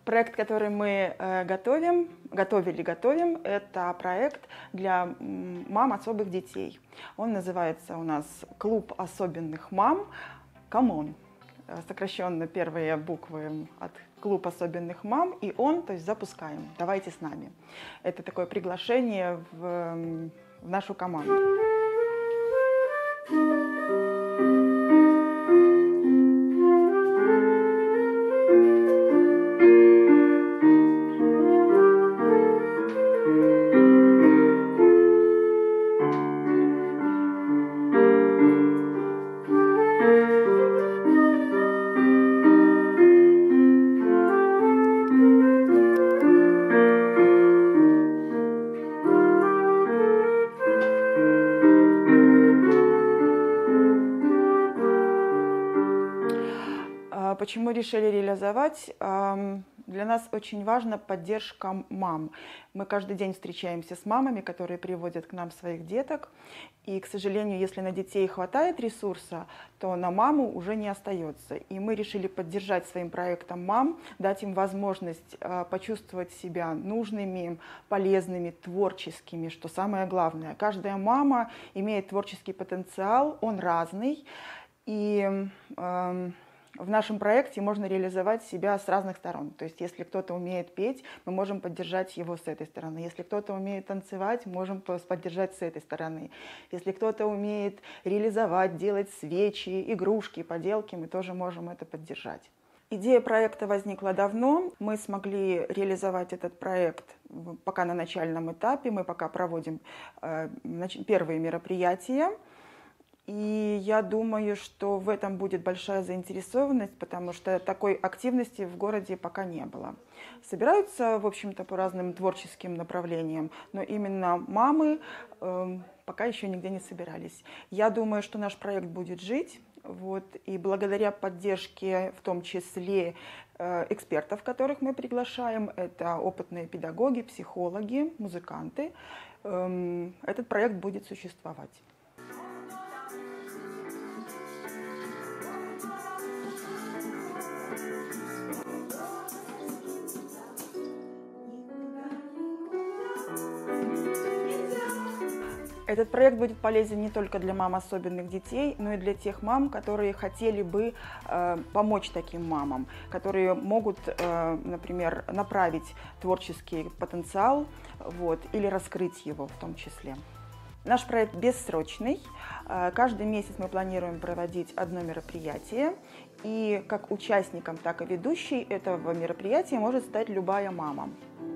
Проект, который мы готовим, это проект для мам особых детей. Он называется у нас «Клуб особенных мам КОМОН». Сокращенно первые буквы от «Клуб особенных мам» и «Он», то есть запускаем. Давайте с нами. Это такое приглашение в нашу команду. Почему решили реализовать? Для нас очень важна поддержка мам. Мы каждый день встречаемся с мамами, которые приводят к нам своих деток. И, к сожалению, если на детей хватает ресурса, то на маму уже не остается. И мы решили поддержать своим проектом мам, дать им возможность почувствовать себя нужными, полезными, творческими, что самое главное. Каждая мама имеет творческий потенциал, он разный. И в нашем проекте можно реализовать себя с разных сторон. То есть если кто-то умеет петь, мы можем поддержать его с этой стороны. Если кто-то умеет танцевать, можем поддержать с этой стороны. Если кто-то умеет реализовать, делать свечи, игрушки, поделки, мы тоже можем это поддержать. Идея проекта возникла давно. Мы смогли реализовать этот проект пока на начальном этапе. Мы пока проводим первые мероприятия. И я думаю, что в этом будет большая заинтересованность, потому что такой активности в городе пока не было. Собираются, в общем-то, по разным творческим направлениям, но именно мамы пока еще нигде не собирались. Я думаю, что наш проект будет жить, и благодаря поддержке, в том числе экспертов, которых мы приглашаем, это опытные педагоги, психологи, музыканты, этот проект будет существовать. Этот проект будет полезен не только для мам особенных детей, но и для тех мам, которые хотели бы помочь таким мамам, которые могут, например, направить творческий потенциал или раскрыть его в том числе. Наш проект бессрочный. Каждый месяц мы планируем проводить одно мероприятие. И как участником, так и ведущей этого мероприятия может стать любая мама.